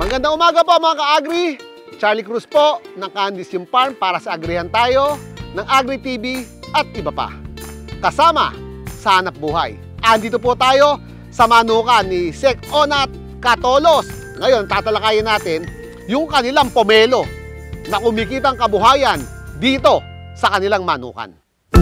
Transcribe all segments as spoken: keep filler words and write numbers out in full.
Magandang umaga po mga ka-agri. Charlie Cruz po ng Candice Yung Farm para sa Agrihan Tayo ng Agri T V at iba pa. Kasama sa Hanap Buhay. Andito po tayo sa manukan ni Sec Onat Catolos. Ngayon tatalakayin natin yung kanilang pomelo na kumikitang kabuhayan dito sa kanilang manukan.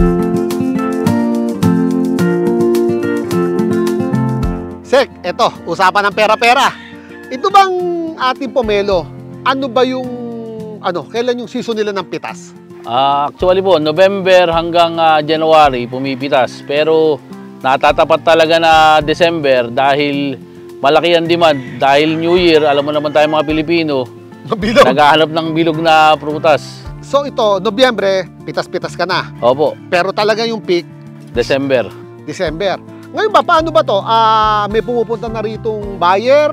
Sec, eto, usapan ng pera-pera. Ito bang ating pomelo, ano ba yung, ano, kailan yung season nila ng pitas? Uh, actually po, November hanggang uh, January pumipitas. Pero natatapat talaga na December dahil malaki ang demand. Dahil New Year, alam mo naman tayo mga Pilipino, bilog. Naghahanap ng bilog na prutas. So ito, Nobyembre, pitas-pitas ka na. Opo. Pero talaga yung peak? December. December. Ngayon ba, paano ba to? Uh, may pumupunta na ritong buyer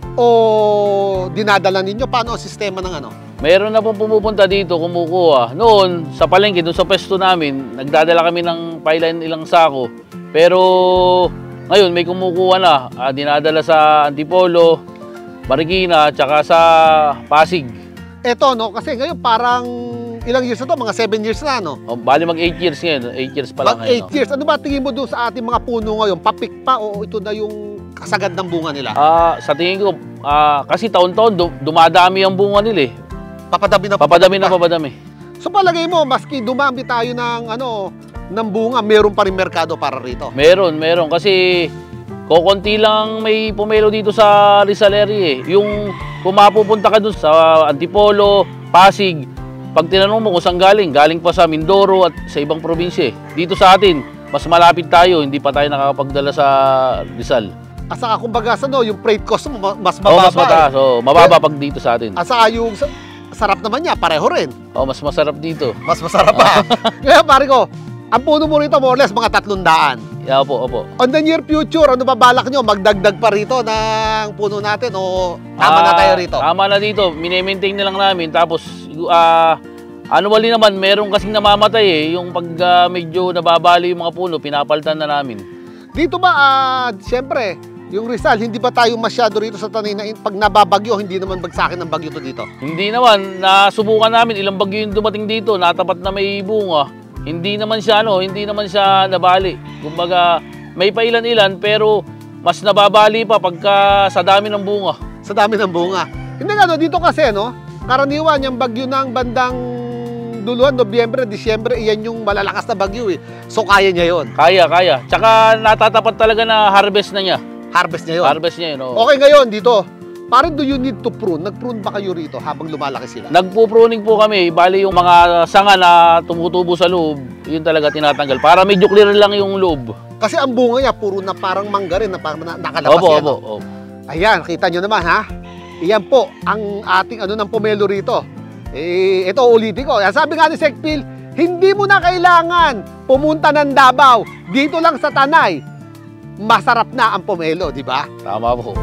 o dinadala ninyo? Paano ang sistema ng ano? Mayroon na pong pumupunta dito, kumukuha. Noon, sa palengke, doon sa pwesto namin, nagdadala kami ng pipeline ilang sako. Pero ngayon, may kumukuha na. Uh, dinadala sa Antipolo, Marikina, tsaka sa Pasig. Eto, no? Kasi ngayon parang ilang years na to? Mga seven years na, no? Oh, bali mag eight years ngayon. eight years pa lang mag eight years. Ano ba tingin mo doon sa ating mga puno ngayon? Papik pa o ito na yung kasagad ng bunga nila? Uh, sa tingin ko, uh, kasi taon-taon dumadami ang bunga nila eh. Papadami na papadami na papadami. So palagay mo, maski dumami tayo ng ano, ng bunga, meron pa rin merkado para rito? Meron, meron. Kasi kokonti lang may pomelo dito sa Rizal area eh. Yung kung mapupunta ka dun sa Antipolo, Pasig, pag tinanong mo kung saan galing, galing pa sa Mindoro at sa ibang probinsya eh. Dito sa atin, mas malapit tayo, hindi pa tayo nakakapagdala sa Rizal. At saka kumbaga sa no, yung freight cost mo mas mababa. Oh, mas mataas. Eh. Oh, mababa pag dito sa atin. At saka yung sarap naman niya, pareho rin. Oh, mas masarap dito. Mas masarap pa. Kaya pare ko, ang puno mo rito more or less mga tatlong daan. Yeah, opo, opo. On the near future, ano ba balak nyo? Magdagdag pa rito ng puno natin o tama uh, na tayo rito? Tama na dito. Mini-maintain na lang namin. Tapos, uh, annually naman, meron kasing namamatay eh. Yung pag uh, medyo nababali yung mga puno, pinapalitan na namin. Dito ba, uh, siyempre, yung Rizal, hindi ba tayo masyado rito sa tanay na pag nababagyo, hindi naman bagsakin ng bagyo to dito? Hindi naman. Nasubukan namin. Ilang bagyo yung dumating dito. Natapat na may bunga. Hindi naman siya ano, hindi naman siya nabali. Kumbaga, may pailan-ilan pero mas nababali pa pagka sa dami ng bunga. Sa dami ng bunga. Hindi nga no, dito kasi no, karaniwan yung bagyo ng bandang duluhan, Nobyembre, Disyembre, iyan yung malalakas na bagyo eh. So kaya niya yon. Kaya, kaya. Tsaka natatapat talaga na harvest na niya. Harvest niya yon. Harvest niya yun, oo. Okay ngayon dito. Parang do you need to prune? Nag-prune ba kayo rito habang lumalaki sila? Nagpo-pruning po kami. Bali yung mga sanga na tumutubo sa loob, yun talaga tinatanggal. Para medyo clear lang yung loob. Kasi ang bunga niya, puro na parang mangga rin, na parang nakalabas opo, yan. Opo, no? opo. Ayan, kita nyo naman ha. Iyan po ang ating ano ng pomelo rito. Eh, ito ulitin ko. Sabi nga ni Sec Phil, hindi mo na kailangan pumunta ng Davao. Dito lang sa Tanay, masarap na ang pomelo, di ba? Tama po.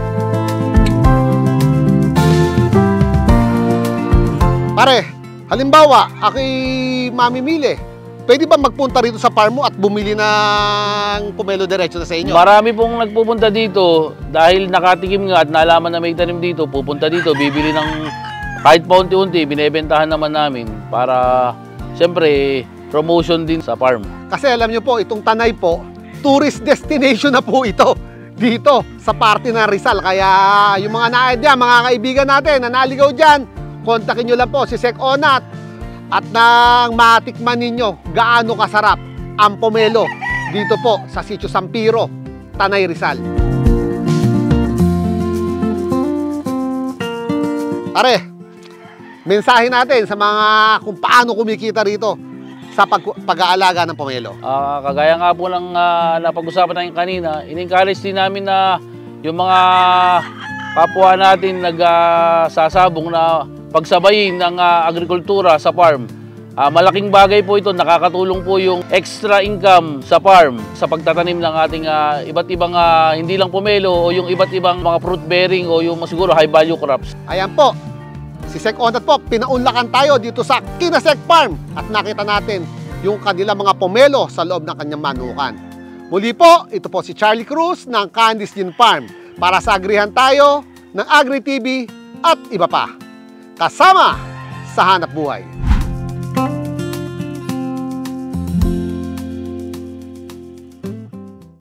Pare, halimbawa, ako'y mamimili. Pwede ba magpunta rito sa farm mo at bumili ng pomelo diretso na sa inyo? Marami pong nagpupunta dito dahil nakatikim nga at nalaman na may tanim dito, pupunta dito, bibili ng kahit paunti-unti, binebentahan naman namin para siyempre promotion din sa farm. Kasi alam nyo po, itong Tanay po, tourist destination na po ito dito sa parte ng Rizal. Kaya yung mga na-idea, mga kaibigan natin na naligaw dyan, kontakin nyo lang po si Sec Onat at nang matikman ninyo gaano kasarap ang pomelo dito po sa Sitio Sampiro, Tanay, Rizal. Pare, mensahe natin sa mga kung paano kumikita rito sa pag pag-aalaga ng pomelo. Uh, kagaya nga po ng uh, napag-usapan natin kanina, in-encourage din namin na yung mga kapwa natin nagsasabong uh, na pagsabayin ng uh, agrikultura sa farm. Uh, malaking bagay po ito, nakakatulong po yung extra income sa farm sa pagtatanim ng ating uh, iba't ibang uh, hindi lang pomelo o yung iba't ibang mga fruit bearing o yung siguro high value crops. Ayan po, si Sec Onat po, pinaunlakan tayo dito sa Kinasec Farm at nakita natin yung kanilang mga pomelo sa loob ng kanyang manukan. Muli po, ito po si Charlie Cruz ng Candice Yung Farm para sa Agrihan Tayo ng Agri T V at iba pa. Kasama sa Hanap Buhay.